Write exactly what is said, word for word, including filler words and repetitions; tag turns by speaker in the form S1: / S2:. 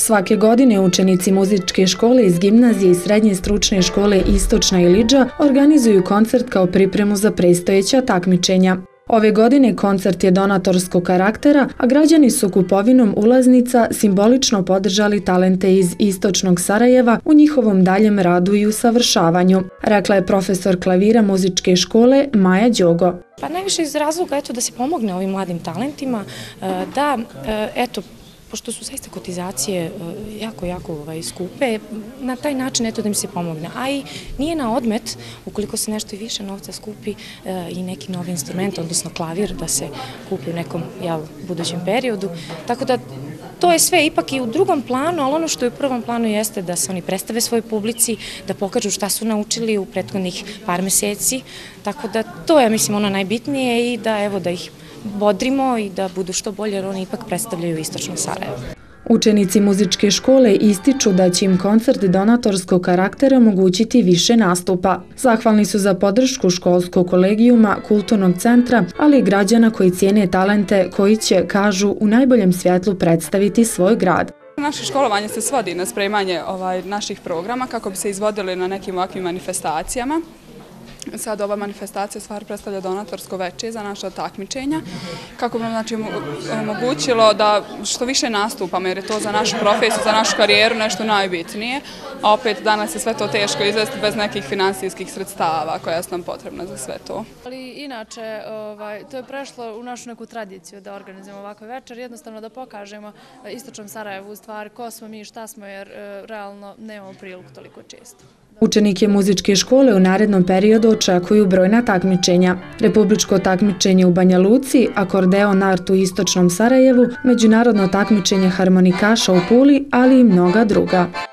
S1: Svake godine učenici muzičke škole iz gimnazije i srednje stručne škole Istočna Ilidža organizuju koncert kao pripremu za predstojeća takmičenja. Ove godine koncert je donatorskog karaktera, a građani su kupovinom ulaznica simbolično podržali talente iz Istočnog Sarajeva u njihovom daljem radu i usavršavanju, rekla je profesor klavira muzičke škole Maja Đogo.
S2: Pa najviše iz razloga eto, da se pomogne ovim mladim talentima, da eto, pošto su zaista kotizacije jako, jako ovaj, skupe, na taj način eto da im se pomogne. A i nije na odmet, ukoliko se nešto i više novca skupi i neki novi instrument, odnosno klavir, da se kupi u nekom jel, budućem periodu. Tako da to je sve ipak i u drugom planu, ali ono što je u prvom planu jeste da se oni predstave svojoj publici, da pokažu šta su naučili u prethodnih par meseci. Tako da to je, mislim, ono najbitnije i da, evo, da ih bodrimo i da budu što bolje, jer oni ipak predstavljaju Istočno Sarajevo.
S1: Učenici muzičke škole ističu da će im koncert donatorskog karaktera omogućiti više nastupa. Zahvalni su za podršku školskog kolegijuma, kulturnog centra, ali i građana koji cijene talente koji će, kažu, u najboljem svjetlu predstaviti svoj grad.
S3: Naše školovanje se svodi na spremanje ovaj, naših programa kako bi se izvodili na nekim ovakvim manifestacijama. Sad ova manifestacija stvar predstavlja donatorsko veče za naša takmičenja, kako bi nam znači, omogućilo da što više nastupamo, jer je to za našu profesiju, za našu karijeru nešto najbitnije, a opet danas je sve to teško izvesti bez nekih finansijskih sredstava koja su nam potrebna za sve to.
S4: Ali inače, ovaj, to je prešlo u našu neku tradiciju da organizujemo ovakve večer, jednostavno da pokažemo Istočnom Sarajevu u stvari ko smo mi i šta smo, jer e, realno nemamo priliku toliko često.
S1: Učenike muzičke škole u narednom periodu očekuju brojna takmičenja. Republičko takmičenje u Banja Luci, akordeon art u Istočnom Sarajevu, međunarodno takmičenje harmonikaša u Puli, ali i mnoga druga.